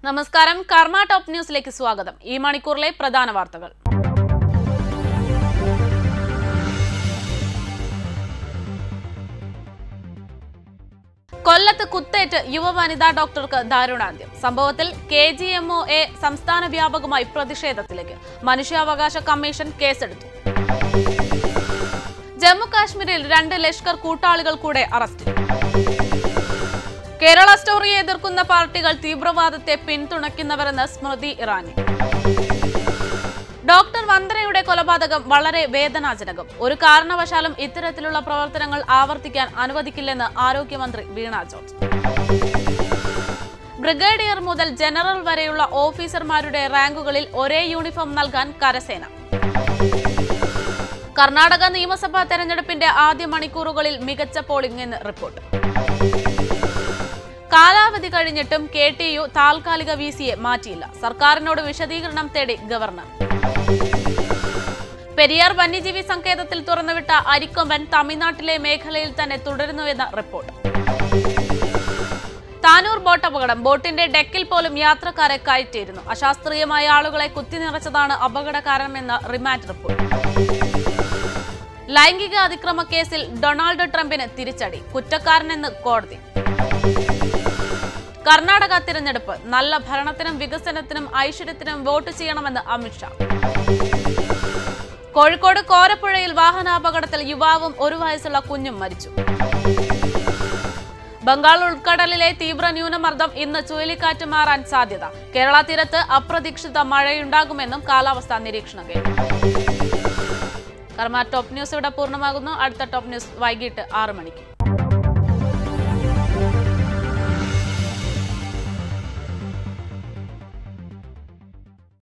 നമസ്കാരം, കർമ്മ ടോപ്പ് ന്യൂസിലേക്ക് സ്വാഗതം. ഈ മണിക്കൂറിലെ പ്രധാന വാർത്തകൾ. കൊല്ലത്ത് കുത്തേറ്റ് യുവ വനിതാ ഡോക്ടർക്ക് ദാരുണാന്ത്യം. സംഭവത്തിൽ KGMOA സംസ്ഥാന വ്യാപകമായി പ്രതിഷേധത്തിലേക്ക്. മനുഷ്യാവകാശ കമ്മീഷൻ കേസെടുത്തു. ജമ്മു കാശ്മീരിൽ 2 ലഷ്കർ കൂട്ടാളികൾ കൂടെ അറസ്റ്റിൽ. കേരള സ്റ്റോറിയെ എതിർക്കുന്ന പാർട്ടികൾ തീവ്രവാദത്തെ പിന്തുണയ്ക്കുന്നവരെന്ന് സ്മൃതി ഇറാനി. ഡോക്ടർ വന്ദനയുടെ കൊലപാതകം വളരെ വേദനാജനകം. ഒരു കാരണവശാലും ഇത്തരത്തിലുള്ള പ്രവർത്തനങ്ങൾ ആവർത്തിക്കാൻ അനുവദിക്കില്ലെന്ന് ആരോഗ്യമന്ത്രി വീണ ജോർജ്. ബ്രിഗേഡിയർ മുതൽ ജനറൽ വരെയുള്ള ഓഫീസർമാരുടെ റാങ്കുകളിൽ ഒരേ യൂണിഫോം നൽകാൻ കരസേന. കർണാടക നിയമസഭാ തെരഞ്ഞെടുപ്പിന്റെ ആദ്യ മണിക്കൂറുകളിൽ മികച്ച പോളിംഗ് എന്ന് റിപ്പോർട്ട്. കാലാവധി കഴിഞ്ഞിട്ടും KTU താൽക്കാലിക VCയെ മാറ്റിയില്ല. സർക്കാരിനോട് വിശദീകരണം തേടി ഗവർണർ. പെരിയാർ വന്യജീവി സങ്കേതത്തിൽ തുറന്നുവിട്ട അരിക്കൊമ്പൻ തമിഴ്നാട്ടിലെ മേഖലയിൽ തന്നെ തുടരുന്നുവെന്ന റിപ്പോർട്ട്. താനൂർ ബോട്ട് അപകടം. ബോട്ടിന്റെ ഡെക്കിൽ പോലും യാത്രക്കാരെ കയറ്റിയിരുന്നു. അശാസ്ത്രീയമായ ആളുകളെ കുത്തിനിറച്ചതാണ് അപകട കാരണമെന്ന റിമാൻഡ് റിപ്പോർട്ട്. ലൈംഗിക അതിക്രമ കേസിൽ ഡൊണാൾഡ് ട്രംപിന് തിരിച്ചടി. കുറ്റക്കാരനെന്ന് കോടതി. കർണാടക തിരഞ്ഞെടുപ്പ്. നല്ല ഭരണത്തിനും വികസനത്തിനും ഐശ്വര്യത്തിനും വോട്ട് ചെയ്യണമെന്ന് അമിത്ഷാ. കോഴിക്കോട് കോരപ്പുഴയിൽ വാഹനാപകടത്തിൽ യുവാവും 1 വയസ്സുള്ള കുഞ്ഞും മരിച്ചു. ബംഗാൾ ഉൾക്കടലിലെ തീവ്ര ന്യൂനമർദ്ദം ഇന്ന് ചുഴലിക്കാറ്റ് മാറാൻ സാധ്യത. കേരള തീരത്ത് അപ്രതീക്ഷിത മഴയുണ്ടാകുമെന്നും കാലാവസ്ഥാ നിരീക്ഷണ കേന്ദ്രം. കർമ്മ ടോപ്പ് ന്യൂസ് ഇവിടെ പൂർണ്ണമാകുന്നു. അടുത്ത ടോപ്പ് ന്യൂസ് വൈകിട്ട് 6 മണിക്ക്.